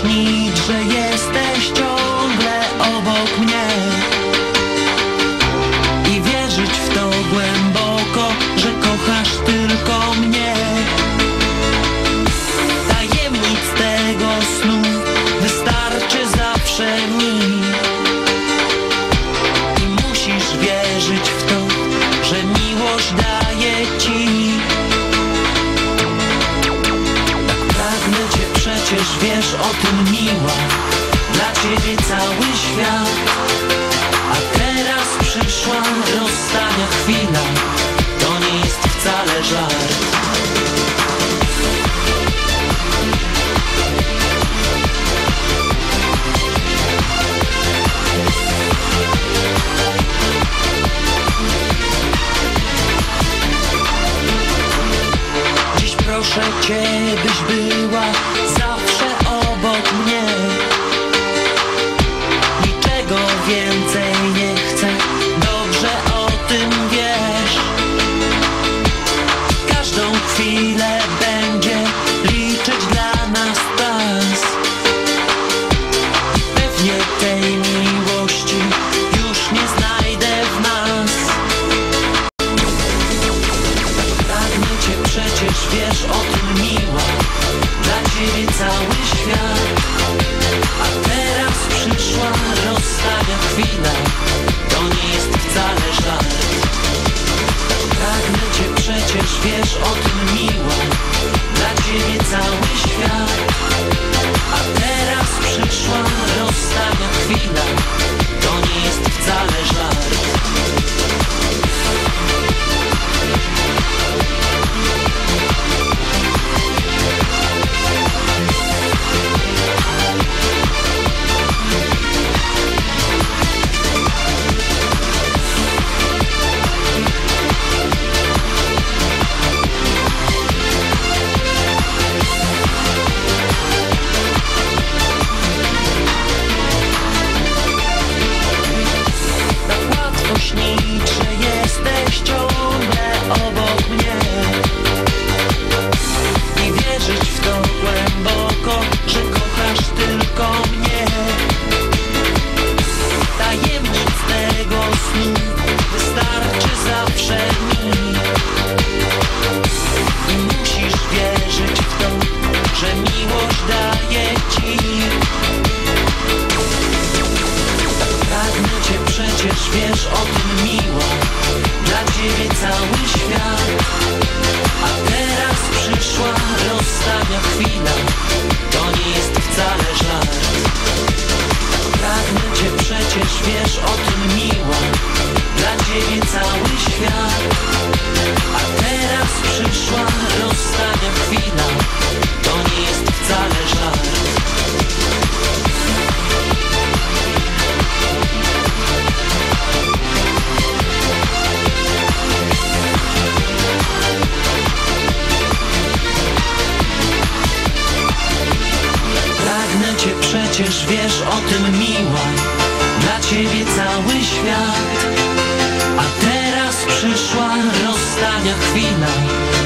śnić, że jesteś ciągle obok mnie i wierzyć w to głęboko, że kochasz tylko mnie. Tajemnic tego snu wystarczy zawsze mi i musisz wierzyć w to, że miłość daje ci. Tak pragnę cię, przecież wiesz o tym, miła, dla ciebie cały świat. A teraz przyszła rozstania chwila, to nie jest wcale żart. Dziś proszę cię, byś była zawsze obok mnie. Niczego więcej nie chcę, dobrze o tym wiesz. Każdą chwilę będzie liczyć dla nas czas. Pewnie tej miłości już nie znajdę w nas. Pragnę cię, przecież wiesz o tym, miła, dla ciebie cały świat. A teraz przyszła rozstania chwila, to nie jest wcale żart. Pragnę cię, przecież wiesz o tym, miła, dla ciebie cały świat. A teraz przyszła rozstania chwila, to nie jest wcale żart. Śnić, że jesteś ciągle obok mnie i wierzyć w to głęboko, że kochasz tylko mnie. Tajemnic tego snu wystarczy zawsze mi i musisz wierzyć w to, że miłość daje ci. Pragnę cię, przecież wiesz o tym, miła, dla ciebie cały świat. A teraz przyszła rozstania chwila, to nie jest wcale żart. Pragnę cię, przecież wiesz o tym, miła, dla ciebie cały świat. A teraz przyszła rozstania chwila, to nie jest wcale żart. Pragnę cię, przecież wiesz o tym, miła, dla ciebie cały świat. A teraz przyszła rozstania chwila,